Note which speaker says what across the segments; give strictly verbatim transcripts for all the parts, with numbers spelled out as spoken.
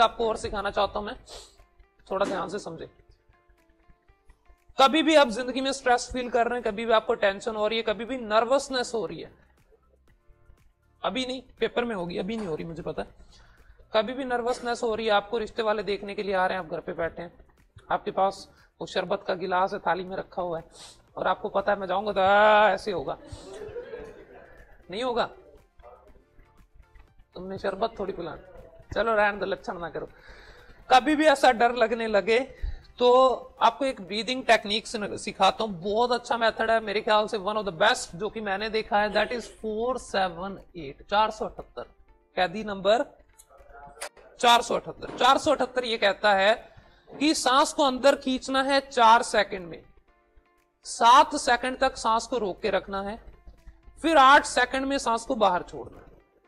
Speaker 1: आपको और सिखाना चाहता हूं मैं, थोड़ा ध्यान से समझे। कभी भी आप जिंदगी में स्ट्रेस फील कर रहे हैं, कभी भी आपको टेंशन हो रही है, कभी भी नर्वसनेस हो रही है, अभी नहीं, पेपर में होगी, अभी नहीं हो रही मुझे पता है, कभी भी नर्वसनेस हो रही है, आपको रिश्ते वाले देखने के लिए आ रहे हैं, आप घर पे बैठे हैं, आपके पास वो शरबत का गिलास है, थाली में रखा हुआ है, और आपको पता है मैं जाऊंगा तो ऐसे होगा, नहीं होगा, तुमने शरबत थोड़ी पिलाना, चलो रहने दो, लक्षण ना करो। कभी भी ऐसा डर लगने लगे तो आपको एक ब्रीदिंग टेक्निक सिखाता हूं, बहुत अच्छा मेथड है, मेरे ख्याल से वन ऑफ द बेस्ट जो कि मैंने देखा है, that is four seven eight, चार सौ अठहत्तर, कैदी नंबर चार सौ अठहत्तर। चार सौ अठहत्तर ये कहता है कि सांस को अंदर खींचना है चार सेकंड में, सात सेकंड तक सांस को रोक के रखना है, फिर आठ सेकंड में सांस को बाहर छोड़ना है।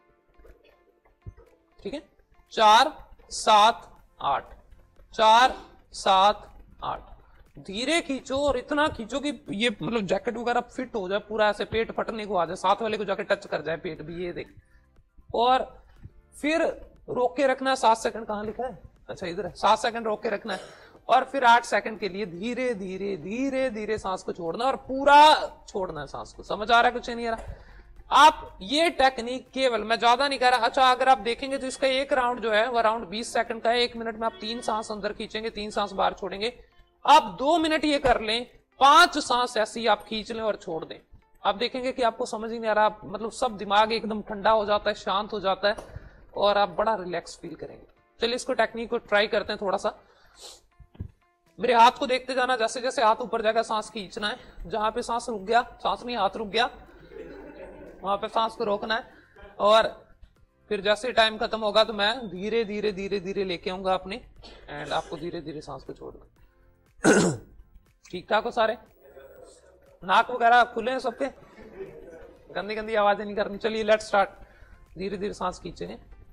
Speaker 1: ठीक है, चार सात आठ, चार सात आठ, धीरे खींचो और इतना खींचो कि ये मतलब जैकेट वगैरह फिट हो जाए पूरा, ऐसे पेट फटने को आ जाए, साथ वाले को जाके टच कर जाए पेट भी, ये देख, और फिर रोक के रखना है सात सेकंड, कहां लिखा है, अच्छा इधर है, सात सेकंड रोक के रखना है, और फिर आठ सेकंड के लिए धीरे धीरे धीरे धीरे सांस को छोड़ना, और पूरा छोड़ना है सांस को। समझ आ रहा है, कुछ नहीं आ रहा? आप ये टेक्निक केवल, मैं ज्यादा नहीं कह रहा, अच्छा अगर आप देखेंगे तो इसका एक राउंड जो है वो राउंड बीस सेकंड का है, एक मिनट में आप तीन सांस अंदर खींचेंगे, तीन सांस बाहर छोड़ेंगे, आप दो मिनट ये कर लें, पांच सांस ऐसी आप खींच लें और छोड़ दें, आप देखेंगे कि आपको समझ ही नहीं आ रहा, मतलब सब दिमाग एकदम ठंडा हो जाता है, शांत हो जाता है, और आप बड़ा रिलैक्स फील करेंगे। चलिए इसको टेक्निक को ट्राई करते हैं थोड़ा सा। मेरे हाथ को देखते जाना, जैसे जैसे हाथ ऊपर जाएगा सांस खींचना है, जहां पे सांस रुक गया, सांस नहीं हाथ रुक गया, वहां पे सांस को रोकना है, और फिर जैसे टाइम खत्म होगा तो मैं धीरे धीरे धीरे धीरे लेके आऊंगा अपने, एंड आपको धीरे धीरे सांस को छोड़ूंगा। ठीक ठाक हो सारे? नाक वगैरह खुले हैं सबके? गंदी गंदी आवाजें नहीं करनी। चलिए लेट्स स्टार्ट। धीरे धीरे सांस खींचे,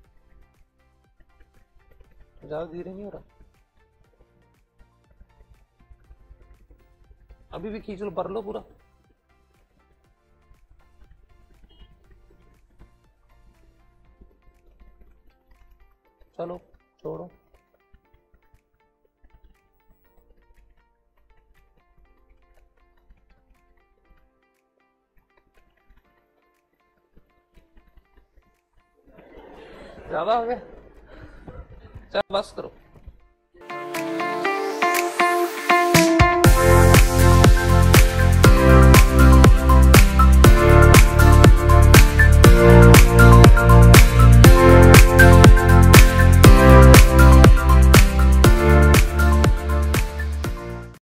Speaker 1: ज्यादा धीरे नहीं हो रहा, अभी भी खींच लो, भर लो पूरा। चलो छोड़ो, ज्यादा हो गया, चल बस करो।